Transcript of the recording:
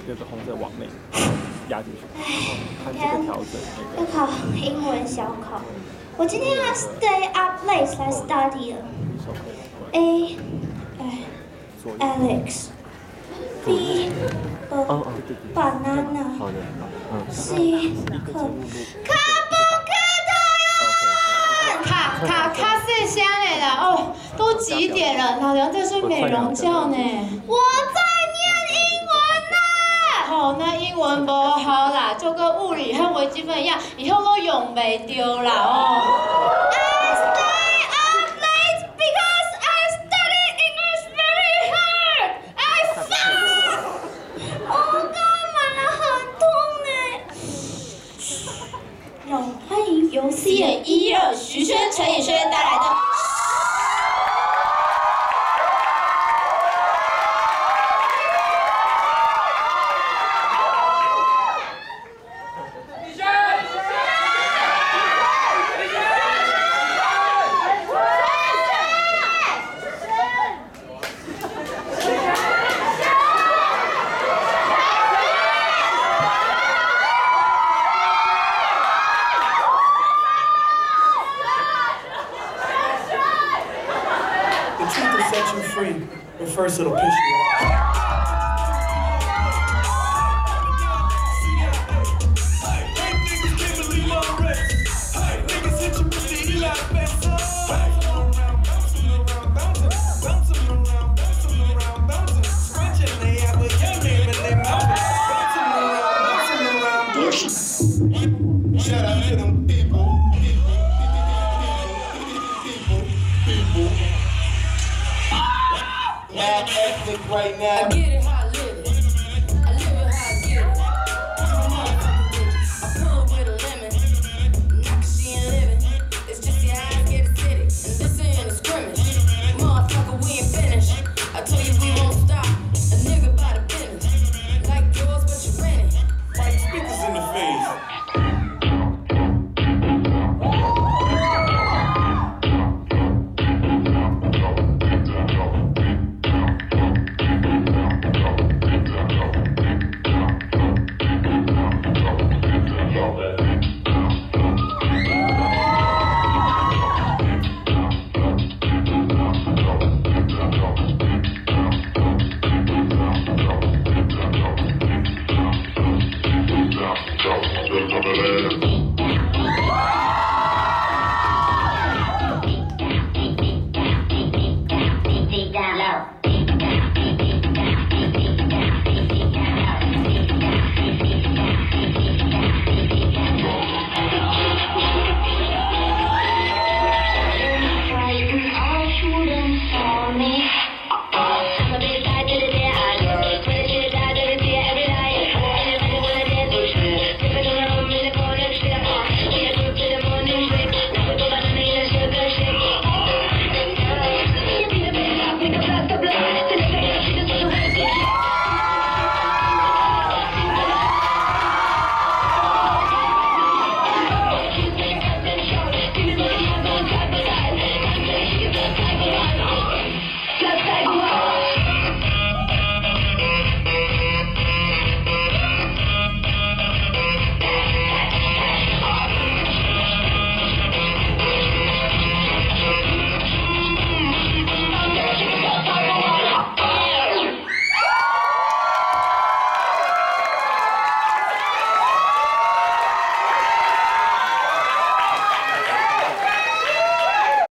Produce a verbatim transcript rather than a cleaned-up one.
有个红色往内压进去，看这个调整那要考英文小考，我今天要 stay up late 来 study 了。A， 哎 ，Alex。B， 呃 ，banana。 好的，嗯。 C， 可卡布克卡卡卡四香的啦，哦，都几点了？老娘在睡美容觉呢。 我在念英文呢。 哦，那英文不好啦，就跟物理和微积分一样，以后都用不丢啦哦。 I stay up late because I study English very hard. I found. 我干嘛很痛呢？让欢迎由 C N 一二徐轩、陈以轩带来的。 Set you free, but first it'll piss you off. Shout out to them people. Mad ethnic right now. I get it how I live it. I live it how I get it. I'm a motherfucking bitch. I pull up with a lemon. Not 'cause she ain't living. It's just your eyes get acidic. And this ain't a scrimmage. Motherfucker, we ain't finished. I told you we won't stop. A nigga by the business. Like yours, but you rent it. White speakers in the face. Over there.